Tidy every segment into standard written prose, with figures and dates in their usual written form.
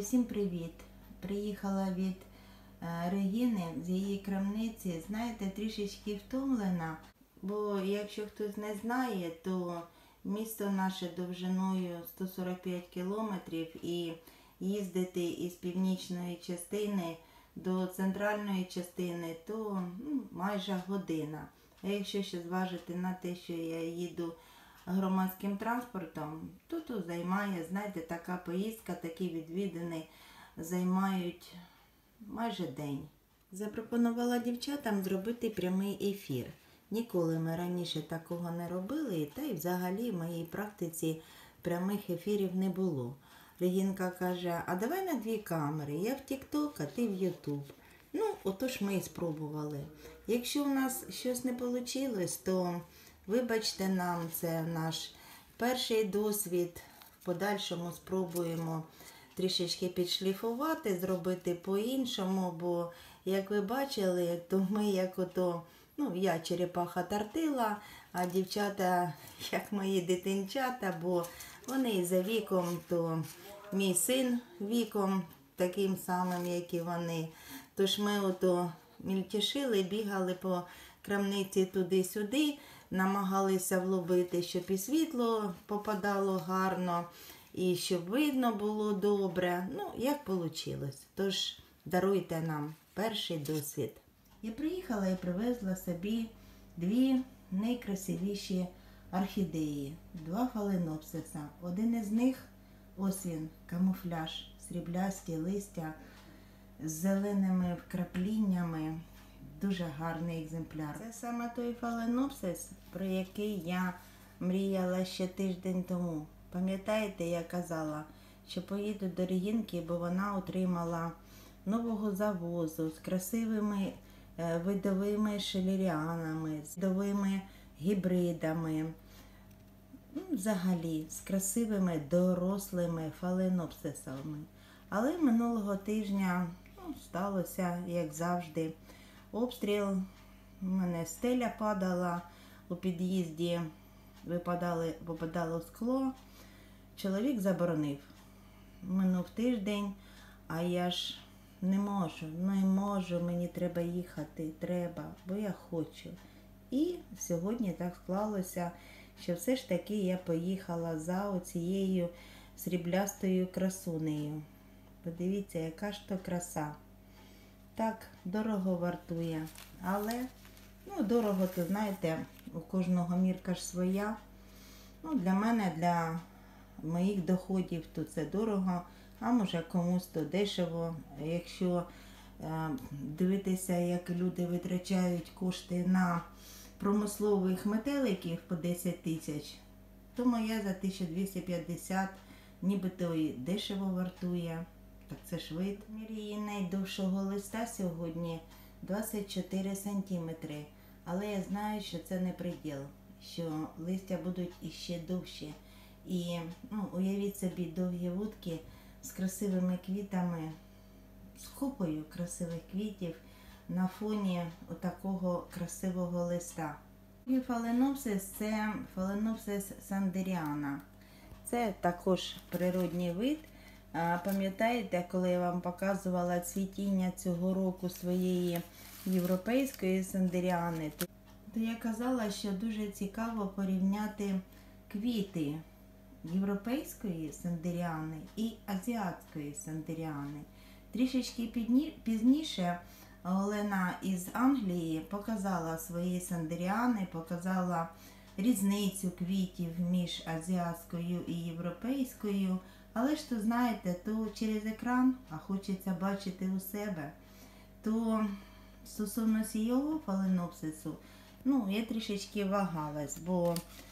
Всім привіт! Приїхала від Регіни з її крамниці. Знаєте, трішечки втомлена, бо якщо хтось не знає, то місто наше довжиною 145 кілометрів і їздити із північної частини до центральної частини, то майже година. А якщо ще зважити на те, що я їду громадським транспортом, то займає, знаєте, така поїздка, такі відвідини займають майже день. Запропонувала дівчатам зробити прямий ефір. Ніколи ми раніше такого не робили, та й взагалі в моїй практиці прямих ефірів не було. Регінка каже, а давай на 2 камери, я в TikTok, а ти в YouTube. Отож ми і спробували. Якщо в нас щось не вийшло, то вибачте нам, це наш перший досвід. В подальшому спробуємо трішечки підшліфувати, зробити по-іншому, бо, як ви бачили, то ми як я черепаха тортила, а дівчата, як мої дитинчата, бо вони за віком, то мій син віком таким самим, як і вони. Тож ми мільтішили, бігали по крамниці туди-сюди, намагалися вловити, щоб і світло попадало гарно, і щоб видно було добре. Як вийшло. Тож даруйте нам перший досвід. Я приїхала і привезла собі 2 найкрасивіші орхідеї, 2 фаленопсиса. Один із них, ось він, камуфляж, сріблясті листя з зеленими вкрапліннями. Дуже гарний екземпляр. Це саме той фаленопсис, про який я мріяла ще тиждень тому. Пам'ятаєте, я казала, що поїду до Регінки, бо вона отримала нового завозу з красивими видовими шелеріанами, з видовими гібридами. Взагалі, з красивими дорослими фаленопсисами. Але минулого тижня сталося, як завжди, обстріл. У мене стеля падала, у під'їзді випадало скло. Чоловік заборонив. Минув тиждень, а я ж не можу, мені треба їхати, бо я хочу. І сьогодні так склалося, що все ж таки я поїхала за оцією сріблястою красунею. Подивіться, яка ж то краса. Так, дорого вартує, але, дорого, то знаєте, у кожного мірка ж своя. Для мене, для моїх доходів, то це дорого, а може комусь то дешево. Якщо дивитися, як люди витрачають кошти на промислових метеликів по 10 тисяч, то моя за 1250 нібито і дешево вартує. Так це ж вид. Її найдовшого листа сьогодні 24 сантиметри. Але я знаю, що це не приділ, що листя будуть іще довші. І уявіть собі довгі вудки з красивими квітами, з купою красивих квітів на фоні отакого красивого листа. І фаленопсис – це фаленопсис сандеріана. Це також природній вид. Пам'ятаєте, коли я вам показувала цвітіння цього року своєї європейської сандеріани, то я казала, що дуже цікаво порівняти квіти європейської сандеріани і азіатської сандеріани. Трішечки пізніше Олена із Англії показала свої сандеріани, показала різницю квітів між азіатською і європейською. Але ж то, знаєте, то через екран, а хочеться бачити у себе. То стосовно цього фаленопсису, я трішечки вагалась, бо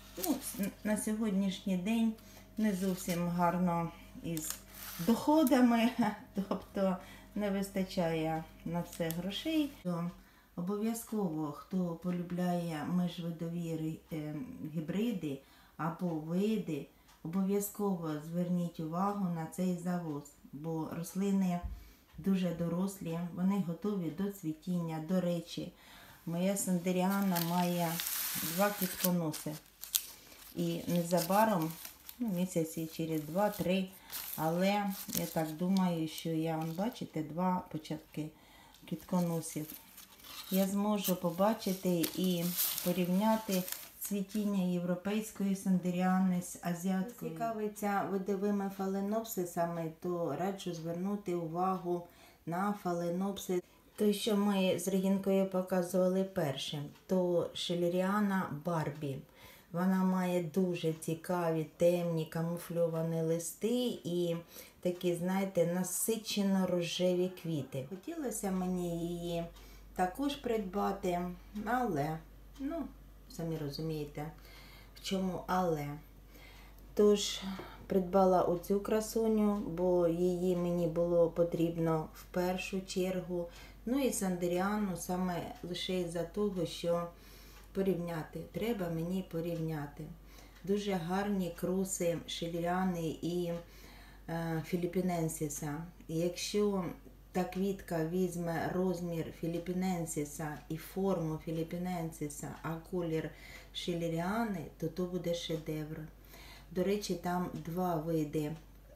на сьогоднішній день не зовсім гарно із доходами, тобто не вистачає на все грошей. Обов'язково, хто полюбляє міжвидові гібриди або види, обов'язково зверніть увагу на цей завоз, бо рослини дуже дорослі, вони готові до цвітіння. До речі, моя сандеріана має 2 квітконоси. І незабаром місяці через 2-3. Але я так думаю, що я, бачите, 2 початки квітконосів. Я зможу побачити і порівняти цвітіння європейської сандеріани з азіатською. Цікавиться видовими фаленопсисами, то раджу звернути увагу на фаленопсис. Той, що ми з Регінкою показували першим, то Шелеріана Барбі. Вона має дуже цікаві, темні, камуфльовані листи і такі, знаєте, насичено-рожеві квіти. Хотілося мені її також придбати, але, самі розумієте, в чому але. Тож, придбала оцю красуню, бо її мені було потрібно в першу чергу. Ну і сандеріану саме лише із-за того, що порівняти. Треба мені порівняти. Дуже гарні круси Шелеріани і Філіппіненсіса. Якщо та квітка візьме розмір Філіппіненсіса і форму Філіппіненсіса, а колір Шелеріани, то буде шедевр. До речі, там 2 види.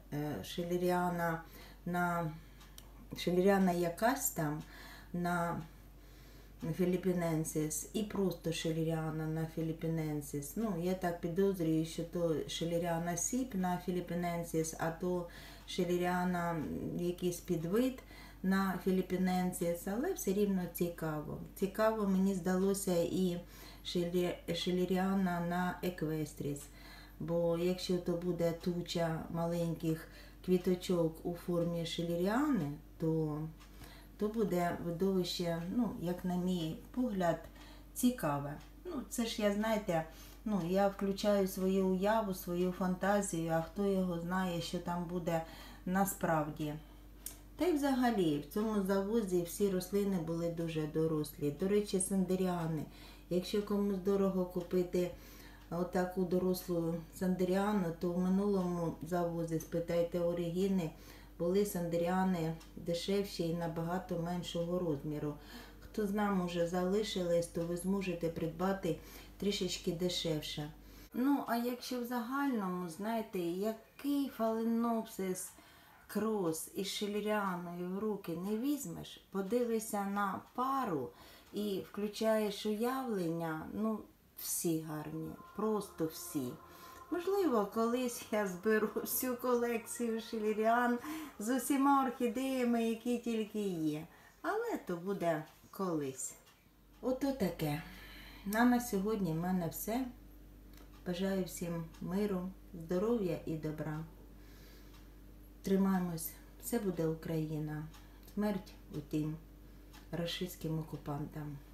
Шелеріана якась там на Філіппіненсіс і просто Шелеріана на Філіппіненсіс. Я так підозрюю, що то Шелеріана сіп на Філіппіненсіс, а то Шелеріана якийсь підвид на Філіппіненсіс, але все рівно цікаво. Цікаво мені здалося і Шелеріана на Еквестріс, бо якщо то буде туча маленьких квіточок у формі Шелеріани, то буде видовище, як на мій погляд, цікаве. Це ж я, знаєте, я включаю свою уяву, свою фантазію, а хто його знає, що там буде насправді. Та й взагалі, в цьому завозі всі рослини були дуже дорослі. До речі, сандеріани. Якщо комусь дорого купити отаку дорослу сандеріану, то в минулому завозі, спитайте оригіни, були сандеріани дешевші і набагато меншого розміру. Хто знає, може залишились, то ви зможете придбати трішечки дешевше. А якщо в загальному, знаєте, який фаленопсис крос із Шелеріаною в руки не візьмеш, подивишся на пару і включаєш уявлення, всі гарні, просто всі. Можливо, колись я зберу всю колекцію Шелеріан з усіма орхідеями, які тільки є. Але то буде колись. Ото таке. На сьогодні в мене все. Бажаю всім миру, здоров'я і добра. Тримаємось. Все буде Україна. Смерть утім рашистським окупантам.